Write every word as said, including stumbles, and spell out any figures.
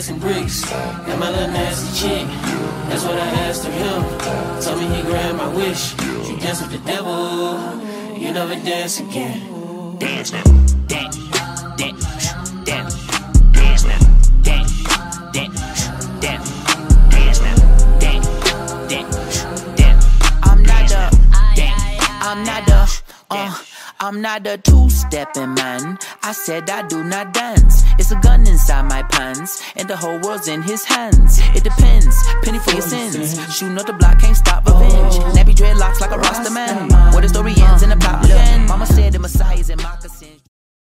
passing bricks. Got my little nasty chick, that's what I asked of him. Told me he grabbed my wish. You dance with the devil, you never dance again. Dance now, dance, dance, dance, dance now, dance, dance, dance, dance now, dance, dance, dance. I'm not the, dance, I'm not the, uh, I'm not a two-stepping man. I said I do not dance. It's a gun inside my pants, and the whole world's in his hands. It depends, penny for your sins. Shooting up the block, can't stop revenge. Nappy dreadlocks like a Rasta man. Where the story ends in a plot end. Mama said the Messiah's in my